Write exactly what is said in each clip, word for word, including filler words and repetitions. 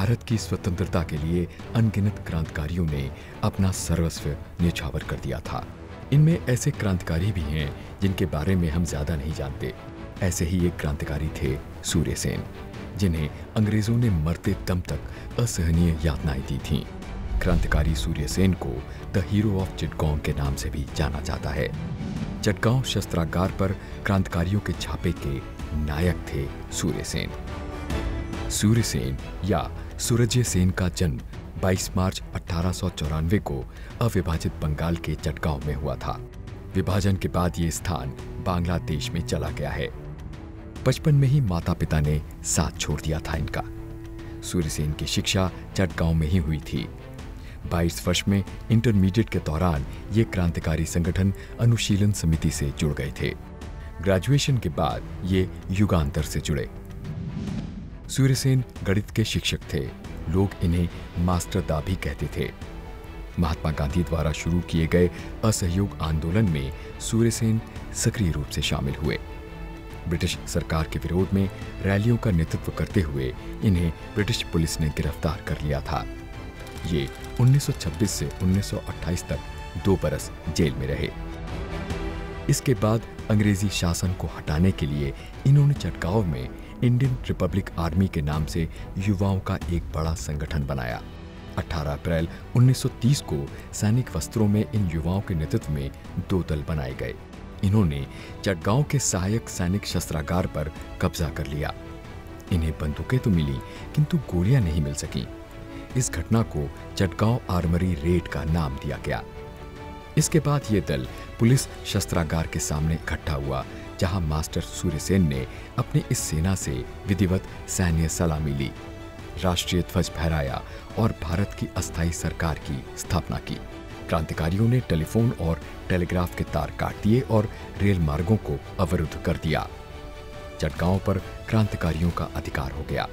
भारत की स्वतंत्रता के लिए अनगिनत क्रांतिकारियों ने अपना सर्वस्व न्यौछावर कर दिया था। इनमें ऐसे क्रांतिकारी भी हैं जिनके बारे में हम ज्यादा नहीं जानते। ऐसे ही एक क्रांतिकारी थे सूर्यसेन, जिन्हें अंग्रेजों ने मरते दम तक असहनीय यातनाएं दी थीं। क्रांतिकारी सूर्यसेन को द हीरो ऑफ चिटगांव के नाम से भी जाना जाता है। चिटगांव शस्त्रागार पर क्रांतिकारियों के छापे के नायक थे सूर्यसेन। सूर्यसेन या सूरजय सेन का जन्म बाईस मार्च अठारह सौ चौरानवे को अविभाजित बंगाल के चिटगांव में हुआ था। विभाजन के बाद ये स्थान बांग्लादेश में चला गया है। बचपन में ही माता पिता ने साथ छोड़ दिया था इनका। सूर्यसेन की शिक्षा चिटगांव में ही हुई थी। बाईस वर्ष में इंटरमीडिएट के दौरान ये क्रांतिकारी संगठन अनुशीलन समिति से जुड़ गए थे। ग्रेजुएशन के बाद ये युगांतर से जुड़े। सूर्यसेन गणित के शिक्षक थे। लोग इन्हें मास्टर दा भी कहते थे। महात्मा गांधी द्वारा शुरू किए गए असहयोग आंदोलन में सूर्यसेन सक्रिय रूप से शामिल हुए। ब्रिटिश सरकार के विरोध में रैलियों का नेतृत्व करते हुए इन्हें ब्रिटिश पुलिस ने गिरफ्तार कर लिया था। ये उन्नीस सौ छब्बीस से उन्नीस सौ अट्ठाईस तक दो बरस जेल में रहे। इसके बाद अंग्रेजी शासन को हटाने के लिए इन्होंने चिटगांव में इंडियन रिपब्लिक आर्मी के नाम से युवाओं का एक बड़ा संगठन बनाया। अठारह अप्रैल उन्नीस सौ तीस को सैनिक वस्त्रों में इन युवाओं के नेतृत्व में दो दल बनाए गए। इन्होंने चिटगांव के सहायक सैनिक शस्त्रागार पर कब्जा कर लिया। इन्हें बंदूकें तो मिली, किंतु गोलियां नहीं मिल सकी। इस घटना को चिटगांव आर्मरी रेड का नाम दिया गया। इसके बाद ये दल पुलिस शस्त्रागार के सामने इकट्ठा हुआ, जहां मास्टर सूर्यसेन ने अपनी इस सेना से विधिवत सैन्य सलामी ली, राष्ट्रीय ध्वज फहराया और भारत की अस्थायी सरकार की स्थापना की। क्रांतिकारियों ने टेलीफोन और टेलीग्राफ के तार काट दिए और रेल मार्गों को अवरुद्ध कर दिया। चिटगांव पर क्रांतिकारियों का अधिकार हो गया।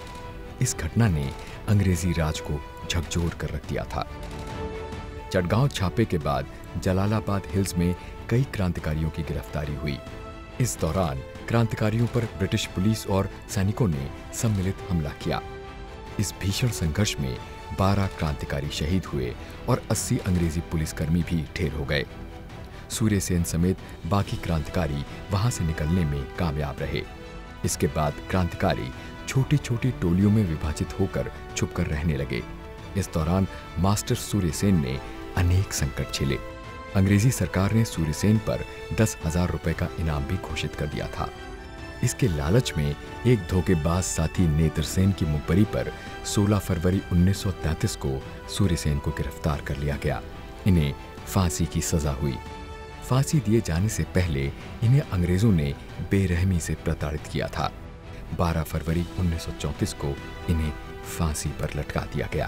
इस घटना ने अंग्रेजी राज को झकझोर कर रख दिया था। चिटगांव छापे के बाद जलालाबाद हिल्स में कई क्रांतिकारियों की गिरफ्तारी हुई। इस दौरान क्रांतिकारियों पर ब्रिटिश पुलिस और सैनिकों ने सम्मिलित हमला किया। इस भीषण संघर्ष में बारह क्रांतिकारी शहीद हुए और अस्सी अंग्रेजी पुलिसकर्मी भी ढेर हो गए। सूर्यसेन समेत बाकी क्रांतिकारी वहां से निकलने में कामयाब रहे। इसके बाद क्रांतिकारी छोटी छोटी टोलियों में विभाजित होकर छुपकर रहने लगे। इस दौरान मास्टर सूर्यसेन ने अनेक संकट झेले। अंग्रेजी सरकार ने सूर्यसेन पर दस हजार रुपए का इनाम भी घोषित कर दिया था। इसके लालच में एक धोखेबाज साथी नेत्रसेन की मुखबरी पर सोलह फरवरी उन्नीस सौ तैंतीस को सूर्यसेन को गिरफ्तार कर लिया गया। इन्हें फांसी की सजा हुई। फांसी दिए जाने से पहले इन्हें अंग्रेजों ने बेरहमी से प्रताड़ित किया था। बारह फरवरी उन्नीस सौ चौंतीस को इन्हें फांसी पर लटका दिया गया।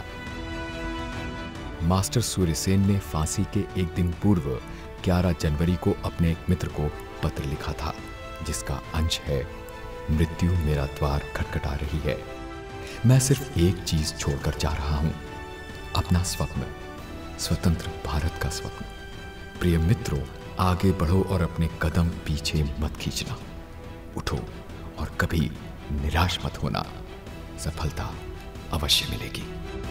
मास्टर सूर्यसेन ने फांसी के एक दिन पूर्व ग्यारह जनवरी को अपने एक मित्र को पत्र लिखा था, जिसका अंश है, मृत्यु मेरा द्वार खटखटा रही है। मैं सिर्फ एक चीज छोड़कर जा रहा हूं, अपना स्वप्न, स्वतंत्र भारत का स्वप्न। प्रिय मित्रों, आगे बढ़ो और अपने कदम पीछे मत खींचना। उठो और कभी निराश मत होना, सफलता अवश्य मिलेगी।